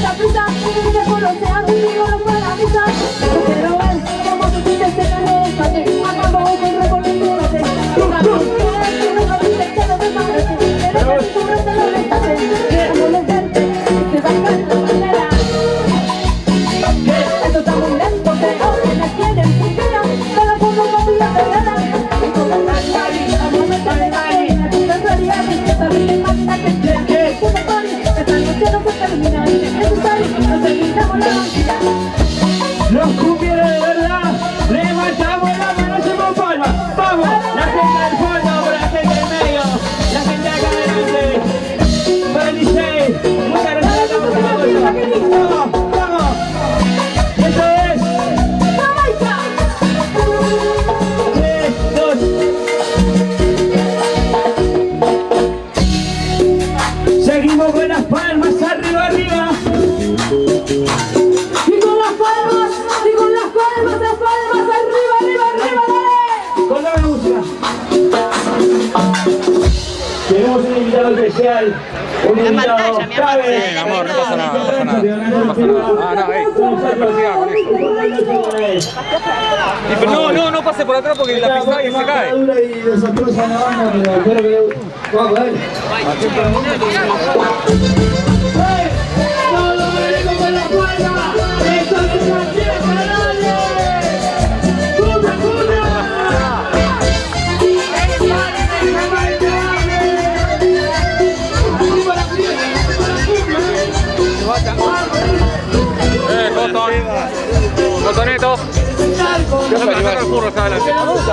la prisa, que por los océanos digo no fue la misa. Quiero ver cómo tú sientes en el despache, acabo con recorriéndote. Tú también quieres que no lo dices, que no te parece, pero que tú no te lo dejaste. Quiero volverte, te va a cantar la manera. Esto está muy lento, pero que me tienen funciona, pero como no voy a perder. Y como una cari, a momento de caer, aquí no salía, también imagínate que puta party, esta noche no se termina, y es necesario, no terminamos la vida. Los cumbieros de verdad, levantamos la mano, hacemos palmas. Vamos, la gente del fondo, por la gente del medio, la gente de acá adelante, para el DJ, muchas gracias a todos. Vamos, vamos. Y esto es 3, 2. Seguimos con las palmas, arriba, arriba. Tenemos un invitado especial, un invitado clave. Amor, no pasa nada, no pasa nada. No pasa nada. No pase por atrás porque la pisada y se cae. Botonito. Ya se me saca el furro, está adelante. La basta.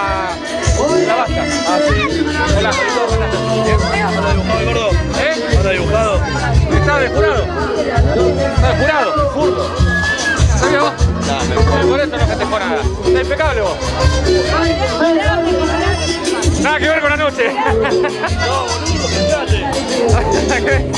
Ah, sí. Hola, hola, dibujado el gordo. ¿Eh? ¿Está dibujado? Está depurado. Está depurado, furro. ¿Sabes vos? Por eso no festejo nada. Está impecable vos. Nada que ver con la noche. No, boludo, fíjate.